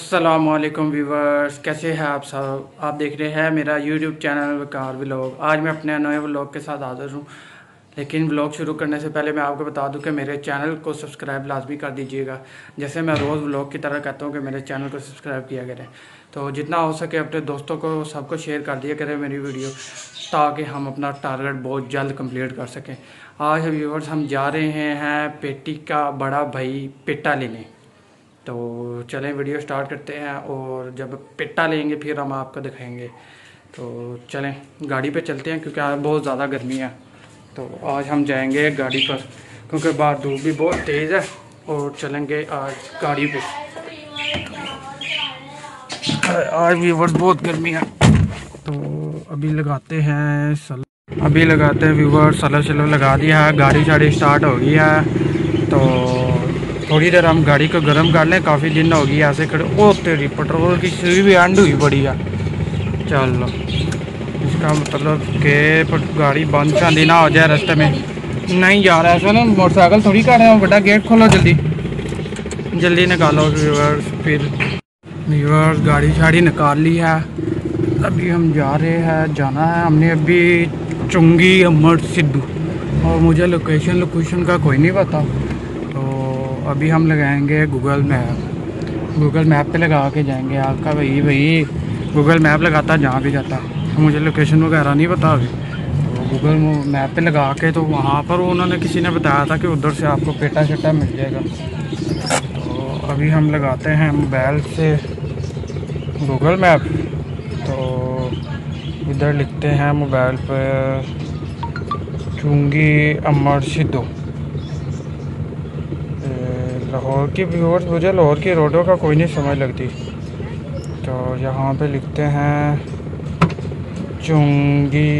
अस्सलामुअलैकुम व्यूवर्स, कैसे हैं आप सब। आप देख रहे हैं मेरा यूट्यूब चैनल वकार व्लॉग। आज मैं अपने नए व्लॉग के साथ हाजिर हूँ। लेकिन व्लॉग शुरू करने से पहले मैं आपको बता दूं कि मेरे चैनल को सब्सक्राइब लाजमी कर दीजिएगा। जैसे मैं रोज़ व्लॉग की तरह कहता हूँ कि मेरे चैनल को सब्सक्राइब किया करें, तो जितना हो सके अपने दोस्तों को सबको शेयर कर दिया करें मेरी वीडियो, ताकि हम अपना टारगेट बहुत जल्द कंप्लीट कर सकें। आज व्यूवर्स हम जा रहे हैं पेटी का बड़ा भाई पेटा लेने। तो चलें वीडियो स्टार्ट करते हैं, और जब पेटा लेंगे फिर हम आपको दिखाएंगे। तो चलें गाड़ी पे चलते हैं, क्योंकि आज बहुत ज़्यादा गर्मी है। तो आज हम जाएंगे गाड़ी पर, क्योंकि बाहर धूप भी बहुत तेज़ है। और चलेंगे आज गाड़ी पे। आज व्यूवर्स बहुत गर्मी है, तो अभी लगाते हैं व्यूवर्स सलर शलर लगा दिया है, गाड़ी शाड़ी स्टार्ट हो गई है। तो थोड़ी देर हम गाड़ी को गर्म कर लें, काफ़ी दिन हो गई ऐसे खड़े। ओ तेरी पेट्रोल की सुई भी एंड हुई पड़ी है। चलो, इसका मतलब कि गाड़ी बंद शादी ना हो जाए रास्ते में। नहीं जा रहा ऐसा ना, मोटरसाइकिल थोड़ी कर रहे हो। बेटा गेट खोलो, जल्दी जल्दी निकालो व्यूवर्स। फिर व्यूवर्स गाड़ी शाड़ी निकाल ली है। अभी हम जा रहे हैं, जाना है हमने अभी चुंगी अमर सिद्धू, और मुझे लोकेशन का कोई नहीं पता। तो अभी हम लगाएंगे गूगल मैप पे लगा के जाएंगे। आपका भाई गूगल मैप लगाता जहाँ भी जाता, तो मुझे लोकेशन वगैरह नहीं पता अभी। तो गूगल मैप पे लगा के, तो वहाँ पर उन्होंने किसी ने बताया था कि उधर से आपको पेटा शेटा मिल जाएगा। तो अभी हम लगाते हैं मोबाइल से गूगल मैप। तो इधर लिखते हैं मोबाइल पर चुंगी अमर सिद्धू लाहौर की। व्यूअर्स मुझे लाहौर की रोडों का कोई नहीं समझ लगती। तो यहाँ पे लिखते हैं चुंगी,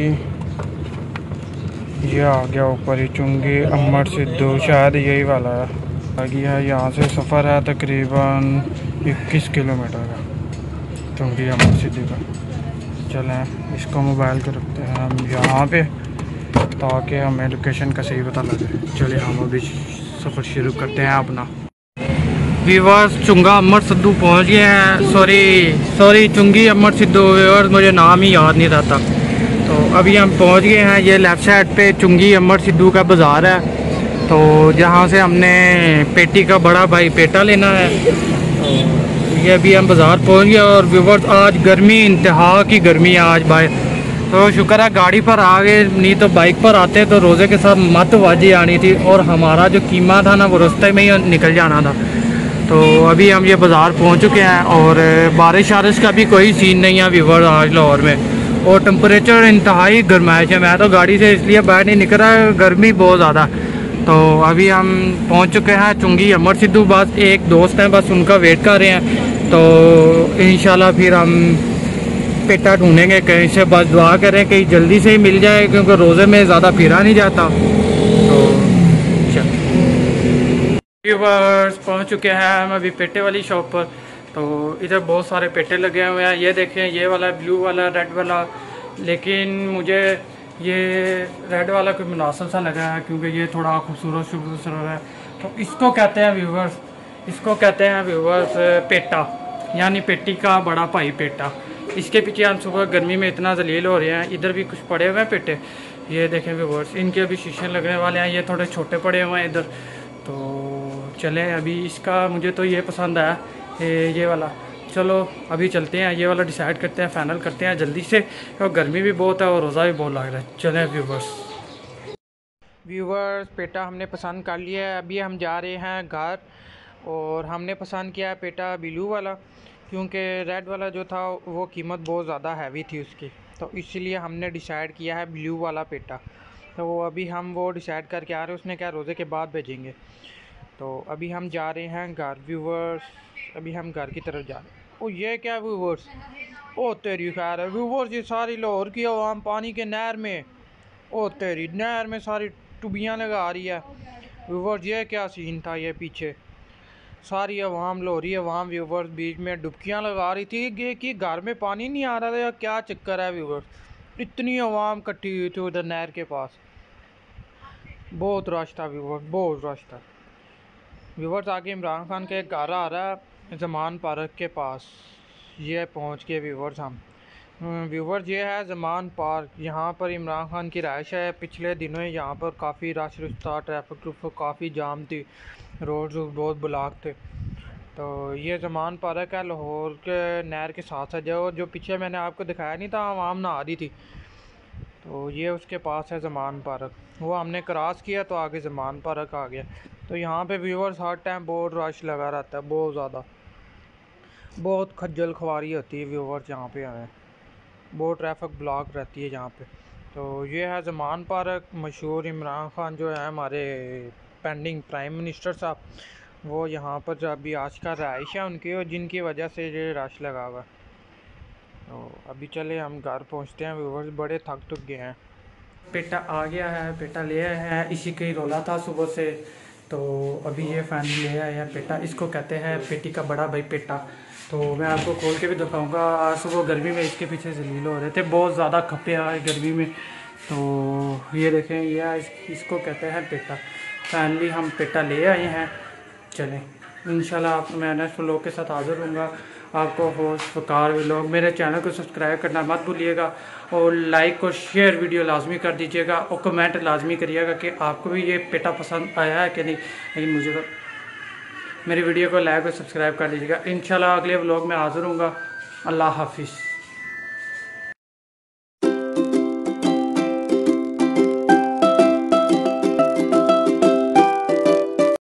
ये आ गया ऊपर ही चुंगी अमर सिद्धू, शायद यही वाला है। आ गया है। यहाँ से सफ़र है तकरीबन 21 किलोमीटर का चुंगी अमर सिद्धू का। चलें इसको मोबाइल के रखते हैं हम यहाँ पे, ताकि हमें लोकेशन का सही पता लगे। चलिए हम अभी सफ़र शुरू करते हैं अपना। व्यूवर्स चुंगा अमर सिद्धू पहुँच गए हैं। सॉरी चुंगी अमर सिद्धू। व्यूवर्स मुझे नाम ही याद नहीं रहता। तो अभी हम पहुँच गए हैं। ये लेफ़्ट साइड पे चुंगी अमर सिद्धू का बाज़ार है, तो जहाँ से हमने पेटी का बड़ा भाई पेटा लेना है। तो ये अभी हम बाज़ार पहुँच गए। और व्यूवर्स आज गर्मी, इंतहा की गर्मी है आज भाई। तो शुक्र है गाड़ी पर आ गए, नहीं तो बाइक पर आते तो रोज़े के साथ मत वाजी आनी थी, और हमारा जो कीमा था ना वो रास्ते में ही निकल जाना था। तो अभी हम ये बाज़ार पहुंच चुके हैं, और बारिश वारिश का भी कोई सीन नहीं है व्यूवर आज लाहौर में। और टेम्परेचर इंतहाई गर्माइश है। मैं तो गाड़ी से इसलिए बाहर नहीं निकल रहा, गर्मी बहुत ज़्यादा। तो अभी हम पहुंच चुके हैं चुंगी अमर सिद्धू। बस एक दोस्त हैं, बस उनका वेट कर रहे हैं। तो इंशाल्लाह फिर हम पेटा ढूंढेंगे कहीं से। बस दुआ करें कि जल्दी से ही मिल जाए, क्योंकि रोज़े में ज़्यादा फिरा नहीं जाता। तो व्यूवर्स पहुंच चुके हैं हम अभी पेटे वाली शॉप पर। तो इधर बहुत सारे पेटे लगे हुए हैं। ये देखें, ये वाला ब्लू वाला, रेड वाला। लेकिन मुझे ये रेड वाला कोई मुनासिब सा लगा है, क्योंकि ये थोड़ा खूबसूरत है। तो इसको कहते हैं व्यूवर्स पेटा, यानी पेटी का बड़ा भाई पेटा। इसके पीछे हम सुबह गर्मी में इतना जलील हो रहे हैं। इधर भी कुछ पड़े हुए हैं पेटे, ये देखें व्यूवर्स, इनके अभी शीशे लगने वाले हैं। ये थोड़े छोटे पड़े हुए हैं इधर। तो चलें अभी इसका मुझे तो ये पसंद आया, ये वाला। चलो अभी चलते हैं, ये वाला डिसाइड करते हैं, फाइनल करते हैं जल्दी से, क्योंकि गर्मी भी बहुत है और रोज़ा भी बहुत लग रहा है। चलें व्यूवर्स पेटा हमने पसंद कर लिया है। अभी हम जा रहे हैं घर, और हमने पसंद किया है पेटा ब्लू वाला, क्योंकि रेड वाला जो था वो कीमत बहुत ज़्यादा हैवी थी उसकी। तो इसीलिए हमने डिसाइड किया है ब्लू वाला पेटा। तो अभी हम वो डिसाइड करके आ रहे हैं। उसने क्या रोज़े के बाद भेजेंगे। तो अभी हम जा रहे हैं घर व्यूवर्स। अभी हम घर की तरफ जा रहे हैं। ओ ये क्या व्यूवर्स, ओ तेरी खैर है व्यूवर्स, ये सारी लाहौर की आवाम पानी के नहर में, ओ तेरी नहर में सारी टुबियाँ लगा रही है व्यूवर्स। ये क्या सीन था, ये पीछे सारी आवाम लाहौरी आवाम व्यूवर्स बीच में डुबकियाँ लगा रही थी कि घर में पानी नहीं आ रहा था, या क्या चक्कर है व्यूवर्स। इतनी आवाम इकट्ठी हुई थी उधर नहर के पास, बहुत रश था व्यूवर्स, बहुत रश था व्यूवर्स। आगे इमरान खान का एक घर आ रहा है, ज़मान पार्क के पास ये पहुंच के व्यूवर्स हम व्यूवर्स ये है ज़मान पार्क। यहाँ पर इमरान खान की रहाइश है। पिछले दिनों यहाँ पर काफ़ी रश था, ट्रैफिक काफ़ी जाम थी, रोड बहुत ब्लॉक थे। तो ये ज़मान पार्क है लाहौर के नहर के साथ है। जो पीछे मैंने आपको दिखाया नहीं था आवाम नहा रही थी, तो ये उसके पास है ज़मान पार्क। वो हमने क्रॉस किया तो आगे ज़मान पार्क आ गया। तो यहाँ पे व्यूवर्स हर टाइम बहुत रश लगा रहता है, बहुत ज़्यादा, बहुत खज्जल ख्वारी होती है व्यूवर्स। यहाँ पे आए बहुत ट्रैफिक ब्लॉक रहती है यहाँ पे। तो ये है ज़मान पार्क। मशहूर इमरान खान जो है हमारे पेंडिंग प्राइम मिनिस्टर साहब, वो यहाँ पर जो अभी आज का रहाइश है उनकी, और जिनकी वजह से ये रश लगा हुआ। तो अभी चले हम घर पहुँचते हैं व्यूवर्स, बड़े थक गए हैं। पेटा आ गया है, पेटा ले आया है, इसी का ही रोला था सुबह से। तो अभी ये फाइनली ले आया है पेटा। इसको कहते हैं पेटी का बड़ा भाई पेटा। तो मैं आपको खोल के भी दिखाऊंगा। आज सुबह गर्मी में इसके पीछे जलील हो रहे थे, बहुत ज़्यादा खपे आए गर्मी में। तो ये देखें, ये इसको कहते हैं पेटा। फाइनली हम पेटा ले आए हैं। चलें इंशाल्लाह आप मैं नेक्स्ट व्लॉग के साथ हाज़िर हूँगा। आपको होस्ट वकार व्लॉग, मेरे चैनल को सब्सक्राइब करना मत भूलिएगा, और लाइक और शेयर वीडियो लाजमी कर दीजिएगा, और कमेंट लाजमी करिएगा कि आपको भी ये पेटा पसंद आया है कि नहीं। लेकिन मुझे तो मेरी वीडियो को लाइक और सब्सक्राइब कर दीजिएगा। इंशाल्लाह अगले व्लॉग में हाज़िर हूँगा। अल्लाह हाफिज़।